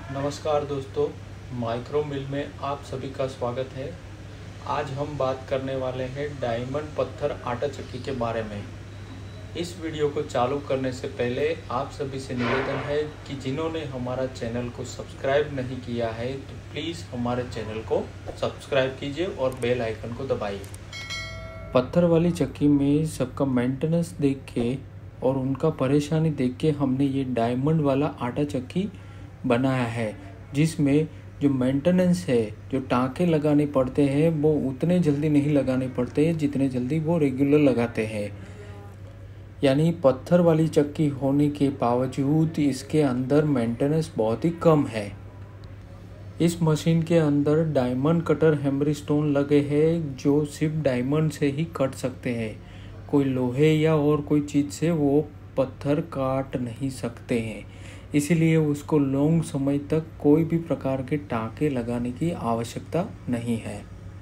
नमस्कार दोस्तों, माइक्रो मिल में आप सभी का स्वागत है। आज हम बात करने वाले हैं डायमंड पत्थर आटा चक्की के बारे में। इस वीडियो को चालू करने से पहले आप सभी से निवेदन है कि जिन्होंने हमारा चैनल को सब्सक्राइब नहीं किया है तो प्लीज़ हमारे चैनल को सब्सक्राइब कीजिए और बेल आइकन को दबाइए। पत्थर वाली चक्की में सबका मेंटेनेंस देख के और उनका परेशानी देख के हमने ये डायमंड वाला आटा चक्की बनाया है, जिसमें जो मेंटेनेंस है, जो टाँके लगाने पड़ते हैं वो उतने जल्दी नहीं लगाने पड़ते हैं जितने जल्दी वो रेगुलर लगाते हैं। यानी पत्थर वाली चक्की होने के बावजूद इसके अंदर मेंटेनेंस बहुत ही कम है। इस मशीन के अंदर डायमंड कटर हैमर स्टोन लगे हैं जो सिर्फ डायमंड से ही कट सकते हैं। कोई लोहे या और कोई चीज़ से वो पत्थर काट नहीं सकते हैं, इसलिए उसको लॉन्ग समय तक कोई भी प्रकार के टाँके लगाने की आवश्यकता नहीं है।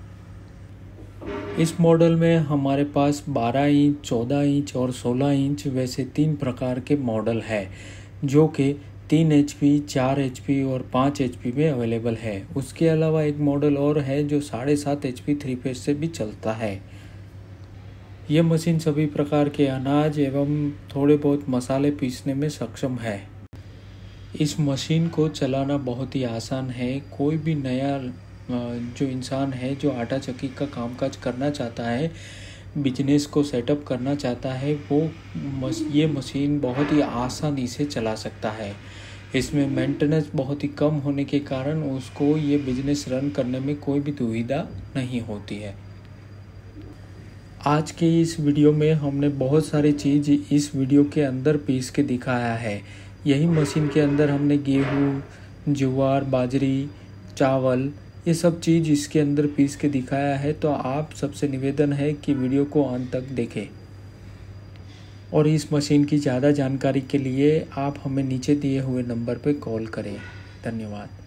इस मॉडल में हमारे पास 12 इंच, 14 इंच और 16 इंच वैसे 3 प्रकार के मॉडल है, जो कि 3 HP, 4 HP और 5 HP में अवेलेबल है। उसके अलावा एक मॉडल और है जो 7.5 HP 3 फेज से भी चलता है। ये मशीन सभी प्रकार के अनाज एवं थोड़े बहुत मसाले पीसने में सक्षम है। इस मशीन को चलाना बहुत ही आसान है। कोई भी नया जो इंसान है जो आटा चक्की का कामकाज करना चाहता है, बिजनेस को सेटअप करना चाहता है, वो ये मशीन बहुत ही आसानी से चला सकता है। इसमें मेंटेनेंस बहुत ही कम होने के कारण उसको ये बिजनेस रन करने में कोई भी दुविधा नहीं होती है। आज के इस वीडियो में हमने बहुत सारी चीज़ इस वीडियो के अंदर पीस के दिखाया है। यही मशीन के अंदर हमने गेहूँ, ज्वार, बाजरी, चावल ये सब चीज़ इसके अंदर पीस के दिखाया है। तो आप सबसे निवेदन है कि वीडियो को अंत तक देखें और इस मशीन की ज़्यादा जानकारी के लिए आप हमें नीचे दिए हुए नंबर पर कॉल करें। धन्यवाद।